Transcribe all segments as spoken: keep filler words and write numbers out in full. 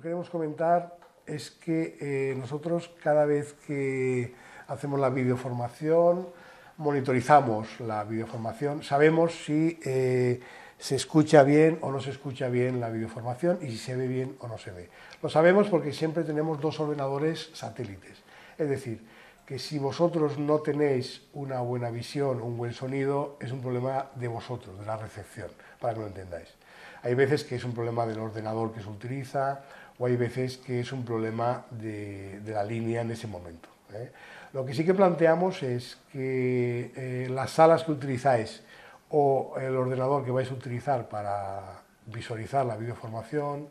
queremos comentar es que eh, nosotros cada vez que hacemos la videoformación, monitorizamos la videoformación, sabemos si eh, se escucha bien o no se escucha bien la videoformación y si se ve bien o no se ve. Lo sabemos porque siempre tenemos dos ordenadores satélites, es decir, que si vosotros no tenéis una buena visión o un buen sonido, es un problema de vosotros, de la recepción, para que lo entendáis. Hay veces que es un problema del ordenador que se utiliza, o hay veces que es un problema de, de la línea en ese momento, ¿eh? Lo que sí que planteamos es que eh, las salas que utilizáis o el ordenador que vais a utilizar para visualizar la videoformación,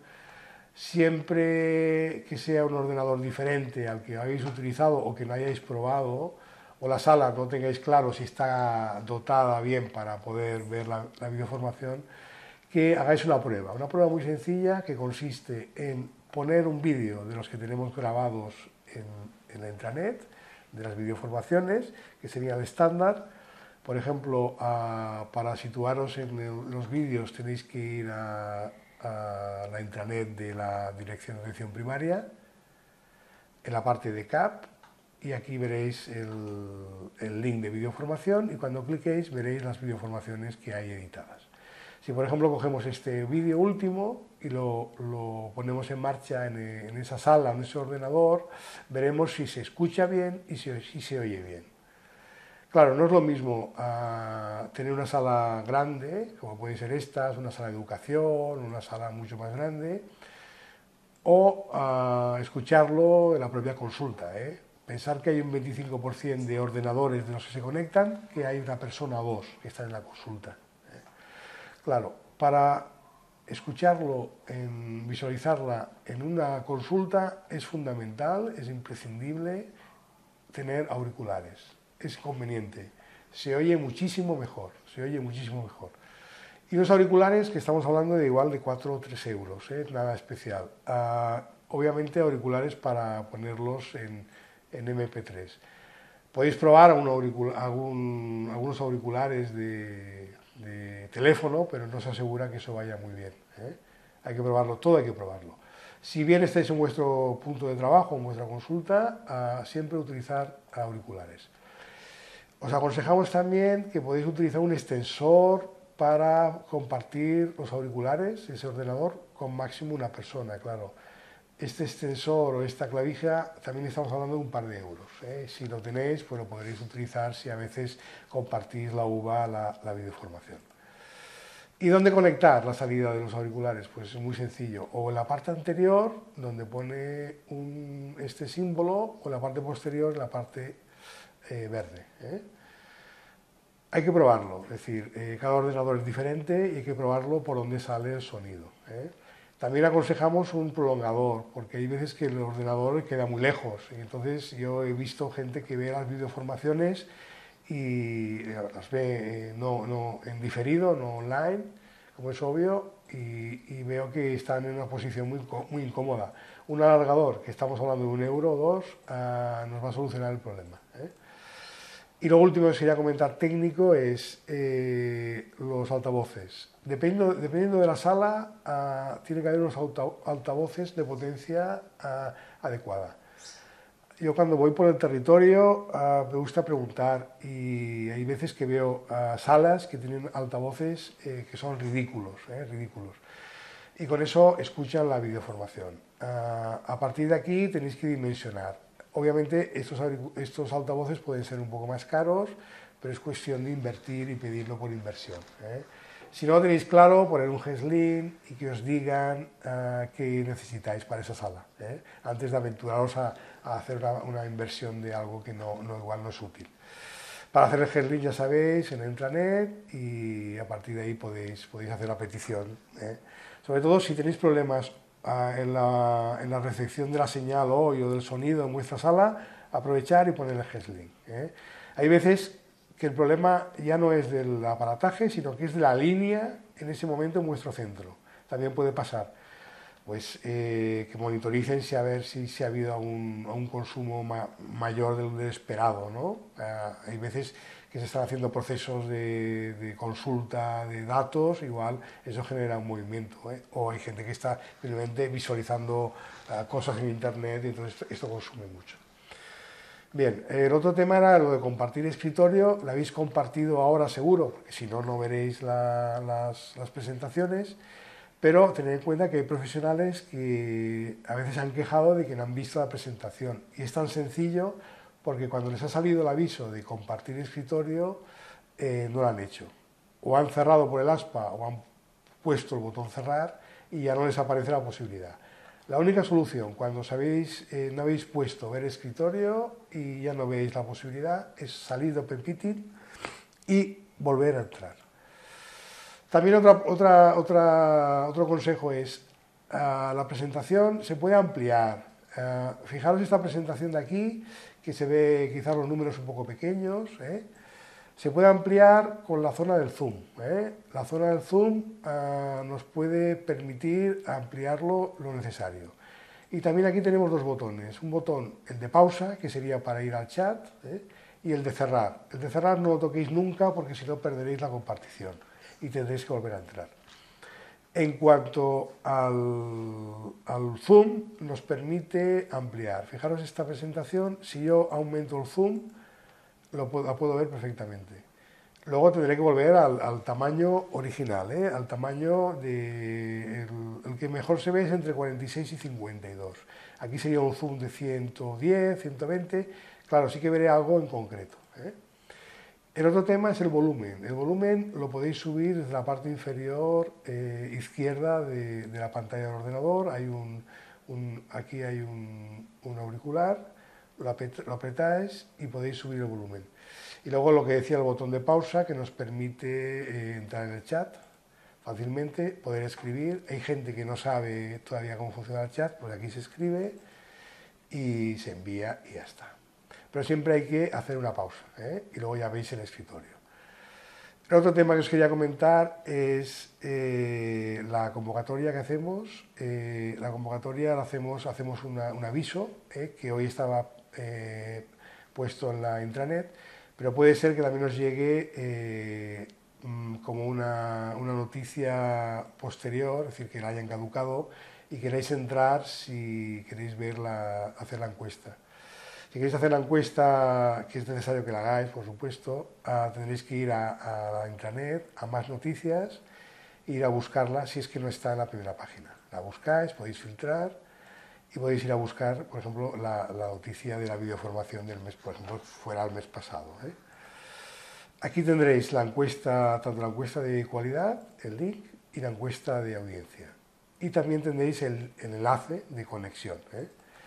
siempre que sea un ordenador diferente al que habéis utilizado o que no hayáis probado, o la sala no tengáis claro si está dotada bien para poder ver la, la videoformación, que hagáis una prueba, una prueba muy sencilla que consiste en poner un vídeo de los que tenemos grabados en, en la intranet, de las videoformaciones, que sería el estándar. Por ejemplo, a, para situaros en el, los vídeos tenéis que ir a, a la intranet de la Dirección de Atención Primaria, en la parte de C A P, y aquí veréis el, el link de videoformación y cuando cliquéis veréis las videoformaciones que hay editadas. Si por ejemplo cogemos este vídeo último y lo, lo ponemos en marcha en, en esa sala, en ese ordenador, veremos si se escucha bien y si, si se oye bien. Claro, no es lo mismo uh, tener una sala grande, como puede ser esta, una sala de educación, una sala mucho más grande, o uh, escucharlo en la propia consulta, ¿eh? Pensar que hay un veinticinco por ciento de ordenadores de los que se conectan, que hay una persona o dos que están en la consulta. ¿eh? Claro, para escucharlo, en, visualizarla en una consulta es fundamental, es imprescindible tener auriculares. Es conveniente, se oye muchísimo mejor, se oye muchísimo mejor. Y los auriculares, que estamos hablando de igual de cuatro o tres euros, ¿eh? Nada especial. Uh, obviamente auriculares para ponerlos en, en eme pe tres. Podéis probar algún auricula, algún, algunos auriculares de, de teléfono, pero no se asegura que eso vaya muy bien, ¿eh? Hay que probarlo, todo hay que probarlo. Si bien estáis en vuestro punto de trabajo, en vuestra consulta, uh, siempre utilizar auriculares. Os aconsejamos también que podéis utilizar un extensor para compartir los auriculares, ese ordenador, con máximo una persona, claro. Este extensor o esta clavija también estamos hablando de un par de euros, ¿eh? Si lo tenéis, pues lo podréis utilizar si a veces compartís la U V A, la, la videoformación. ¿Y dónde conectar la salida de los auriculares? Pues es muy sencillo, o en la parte anterior, donde pone un, este símbolo, o en la parte posterior, en la parte eh, verde, ¿eh? Hay que probarlo, es decir, eh, cada ordenador es diferente y hay que probarlo por donde sale el sonido, ¿eh? También aconsejamos un prolongador, porque hay veces que el ordenador queda muy lejos, y entonces yo he visto gente que ve las videoformaciones y las ve eh, no, no en diferido, no online, como es obvio, y, y veo que están en una posición muy, muy incómoda. Un alargador, que estamos hablando de un euro o dos, uh, nos va a solucionar el problema, ¿eh? Y lo último que quería comentar técnico es eh, los altavoces. Dependiendo, dependiendo de la sala, uh, tiene que haber unos altavoces de potencia uh, adecuada. Yo cuando voy por el territorio uh, me gusta preguntar y hay veces que veo uh, salas que tienen altavoces eh, que son ridículos, eh, ridículos. Y con eso escuchan la videoformación. Uh, a partir de aquí tenéis que dimensionar. Obviamente estos, estos altavoces pueden ser un poco más caros, pero es cuestión de invertir y pedirlo por inversión, ¿eh? Si no lo tenéis claro, poner un G-Sling y que os digan uh, qué necesitáis para esa sala, ¿eh? Antes de aventuraros a, a hacer una, una inversión de algo que no, no, igual no es útil. Para hacer el G-Sling ya sabéis, en la intranet, y a partir de ahí podéis, podéis hacer la petición, ¿eh? Sobre todo si tenéis problemas uh, en, la, en la recepción de la señal hoy o del sonido en vuestra sala, aprovechar y poner el G-Sling, ¿eh? Hay veces que el problema ya no es del aparataje, sino que es de la línea en ese momento en vuestro centro. También puede pasar, pues eh, que monitoricen si a ver si, si ha habido un, un consumo ma mayor del esperado, ¿no? Uh, hay veces que se están haciendo procesos de, de consulta de datos, igual eso genera un movimiento, ¿eh? O hay gente que está simplemente visualizando uh, cosas en internet y entonces esto, esto consume mucho. Bien, el otro tema era lo de compartir escritorio. Lo habéis compartido ahora seguro, porque si no, no veréis la, las, las presentaciones, pero tened en cuenta que hay profesionales que a veces han quejado de que no han visto la presentación, y es tan sencillo porque cuando les ha salido el aviso de compartir escritorio, eh, no lo han hecho. O han cerrado por el aspa o han puesto el botón cerrar y ya no les aparece la posibilidad. La única solución, cuando sabéis, eh, no habéis puesto ver escritorio y ya no veis la posibilidad, es salir de OpenPeating y volver a entrar. También otra, otra, otra, otro consejo es, uh, la presentación se puede ampliar. Uh, fijaros esta presentación de aquí, que se ve quizás los números un poco pequeños, ¿eh? Se puede ampliar con la zona del zoom, ¿eh? La zona del zoom uh, nos puede permitir ampliarlo lo necesario. Y también aquí tenemos dos botones, un botón, el de pausa, que sería para ir al chat, ¿eh? Y el de cerrar. El de cerrar no lo toquéis nunca porque si no perderéis la compartición y tendréis que volver a entrar. En cuanto al, al zoom, nos permite ampliar. Fijaros esta presentación, si yo aumento el zoom, lo puedo, la puedo ver perfectamente. Luego tendré que volver al, al tamaño original, ¿eh? Al tamaño de... El, el que mejor se ve es entre cuarenta y seis y cincuenta y dos. Aquí sería un zoom de ciento diez, ciento veinte, claro, sí que veré algo en concreto, ¿eh? El otro tema es el volumen. El volumen lo podéis subir desde la parte inferior eh, izquierda de, de la pantalla del ordenador. Hay un, un, aquí hay un, un auricular, lo, apet, lo apretáis y podéis subir el volumen. Y luego lo que decía el botón de pausa, que nos permite eh, entrar en el chat fácilmente, poder escribir. Hay gente que no sabe todavía cómo funciona el chat, pues aquí se escribe y se envía y ya está. Pero siempre hay que hacer una pausa, ¿eh? Y luego ya veis el escritorio. El otro tema que os quería comentar es eh, la convocatoria que hacemos. Eh, la convocatoria la hacemos, hacemos una, un aviso, ¿eh? Que hoy estaba eh, puesto en la intranet, pero puede ser que también os llegue eh, como una, una noticia posterior, es decir, que la hayan caducado y queréis entrar si queréis ver la, hacer la encuesta. Si queréis hacer la encuesta, que es necesario que la hagáis, por supuesto, uh, tendréis que ir a, a la intranet, a más noticias, e ir a buscarla si es que no está en la primera página. La buscáis, podéis filtrar y podéis ir a buscar, por ejemplo, la, la noticia de la videoformación del mes, por ejemplo, fuera el mes pasado, ¿eh? Aquí tendréis la encuesta, tanto la encuesta de cualidad, el link, y la encuesta de audiencia. Y también tendréis el, el enlace de conexión, ¿eh?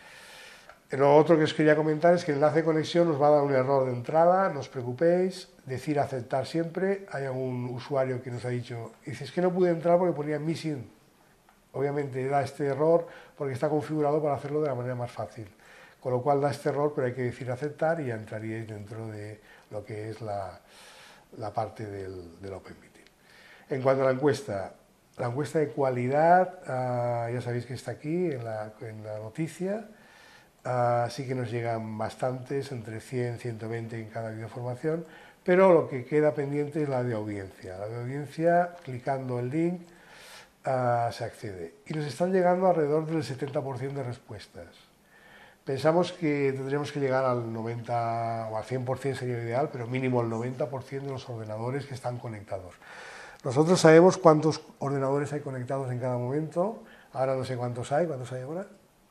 Lo otro que os quería comentar es que el enlace de conexión nos va a dar un error de entrada, no os preocupéis, decir aceptar siempre. Hay algún usuario que nos ha dicho, dice, es que no pude entrar porque ponía missing. Obviamente da este error porque está configurado para hacerlo de la manera más fácil. Con lo cual da este error, pero hay que decir aceptar y ya entraríais dentro de lo que es la, la parte del, del OpenMeeting. En cuanto a la encuesta, la encuesta de cualidad, uh, ya sabéis que está aquí en la, en la noticia. Uh, sí que nos llegan bastantes, entre cien y ciento veinte en cada videoformación, pero lo que queda pendiente es la de audiencia. La de audiencia, clicando el link, uh, se accede. Y nos están llegando alrededor del setenta por ciento de respuestas. Pensamos que tendríamos que llegar al noventa o al cien por ciento sería ideal, pero mínimo el noventa por ciento de los ordenadores que están conectados. Nosotros sabemos cuántos ordenadores hay conectados en cada momento. Ahora no sé cuántos hay. ¿Cuántos hay ahora?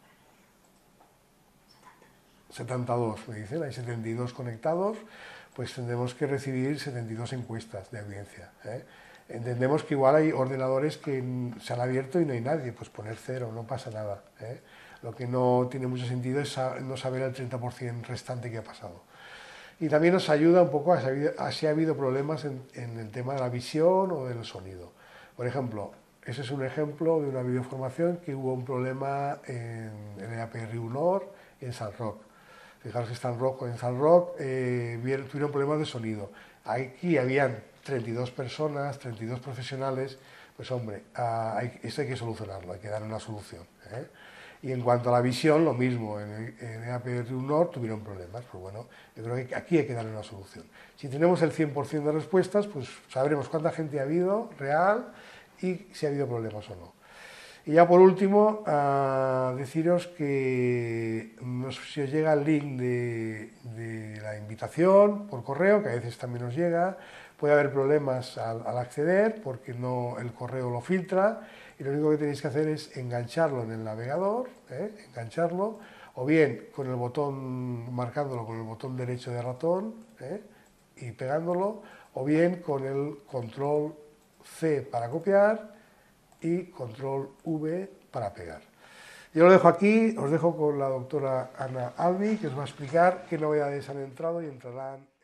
setenta y dos, me dicen, hay setenta y dos conectados, pues tendremos que recibir setenta y dos encuestas de audiencia, ¿eh? Entendemos que igual hay ordenadores que se han abierto y no hay nadie, pues poner cero, no pasa nada, ¿eh? Lo que no tiene mucho sentido es no saber el treinta por ciento restante que ha pasado. Y también nos ayuda un poco a saber si ha habido problemas en, en el tema de la visión o del sonido. Por ejemplo, ese es un ejemplo de una videoformación que hubo un problema en, en el A P R Unor y en San Roc. Fijaros que está en rojo, en San Roc eh, tuvieron problemas de sonido. Aquí habían treinta y dos personas, treinta y dos profesionales, pues hombre, ah, hay, esto hay que solucionarlo, hay que dar una solución, ¿eh? Y en cuanto a la visión, lo mismo, en, el, en E A P Tour Nord tuvieron problemas, pues bueno, yo creo que aquí hay que darle una solución. Si tenemos el cien por cien de respuestas, pues sabremos cuánta gente ha habido real y si ha habido problemas o no. Y ya por último, uh, deciros que no sé si os llega el link de, de la invitación por correo, que a veces también os llega. Puede haber problemas al, al acceder porque no, el correo lo filtra, y lo único que tenéis que hacer es engancharlo en el navegador, ¿eh? engancharlo, o bien con el botón, marcándolo con el botón derecho de ratón, ¿eh? y pegándolo, o bien con el control C para copiar y control V para pegar. Yo lo dejo aquí, os dejo con la doctora Ana Albi, que os va a explicar qué novedades han entrado y entrarán